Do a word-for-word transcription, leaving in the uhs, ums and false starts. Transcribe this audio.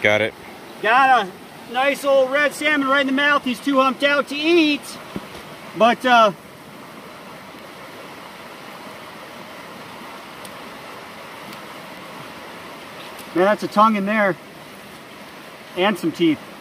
Got it. Got a nice old red salmon right in the mouth. He's too humped out to eat. But, uh, man, that's a tongue in there. And some teeth.